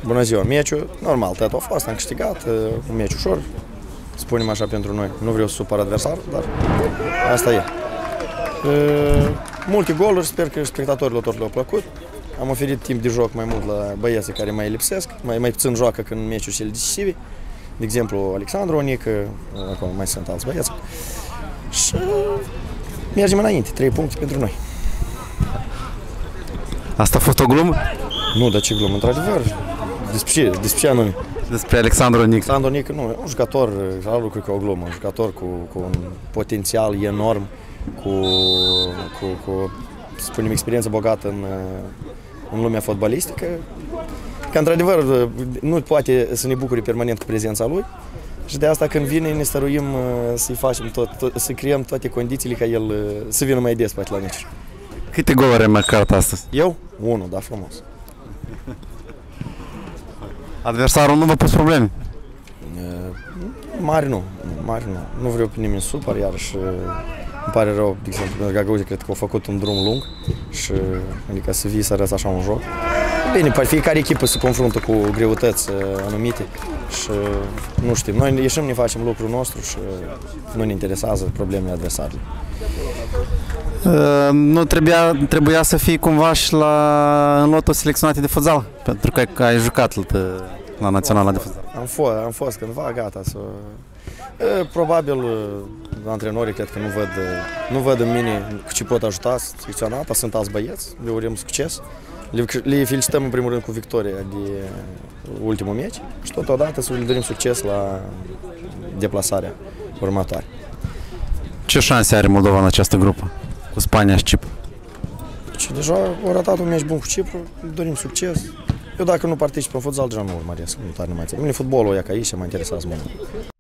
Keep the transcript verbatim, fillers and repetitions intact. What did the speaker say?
Bună ziua! Meciul, normal, tăiat a fost, am câștigat, un meci ușor, spunem așa pentru noi. Nu vreau să supăr adversar, dar asta e. E multe goluri, sper că spectatorilor tot le-au plăcut. Am oferit timp de joc mai mult la băieții care mai lipsesc, mai, mai puțin joacă când meciul cele decisive. De exemplu, Alexandru Onică, acolo mai sunt alți băieți. Și mergem înainte, trei puncte pentru noi. Asta a fost o glumă? Nu, dar ce glumă, într-adevăr. Despre ce, despre ce anume? Despre Alexandru Onică. Alexandru Onică, nu, un jucător, la lucru ca o glumă, un jucător cu, cu un potențial enorm, cu, cu, cu să spunem, experiență bogată în, în lumea fotbalistică, că într-adevăr nu poate să ne bucure permanent cu prezența lui și de asta când vine ne stăruim să-i facem tot, tot, să creăm toate condițiile ca el să vină mai des poate la meci. Câte goluri ai marcat astăzi? Eu? Unul, da, frumos. Adversarul nu v-a pus probleme? Mari nu, mari nu. Nu vreau pe nimeni supăr, iarăși îmi pare rău, de exemplu, pentru Gagauzi, cred că au făcut un drum lung și adică să vii să arăți așa un joc. Bine, poate fiecare echipă se confruntă cu greutăți anumite și nu știm. Noi ieșim, ne facem lucrul nostru și nu ne interesează problemele adversarului. Uh, nu trebuia, trebuia să fii cumva și la, în lotul selecționate de futsal, pentru că ai jucat la, la Naționala de futsal. Am fost, am fost cândva, gata. Să... Probabil antrenorii cred că nu văd, nu văd în mine cu ce pot ajuta selecționata, sunt alți băieți, le urăm succes. Le, le felicităm în primul rând cu victoria de ultimul meci și totodată să le dorim succes la deplasarea următoare. Ce șanse are Moldova în această grupă, cu Spania și Cipru? Și deja au ratat un meci bun cu Cipru, le dorim succes. Eu dacă nu particip în futsal, deja nu urmăresc, nu tare mai țin. Mine fotbalul e ca aici, mă interesează mult.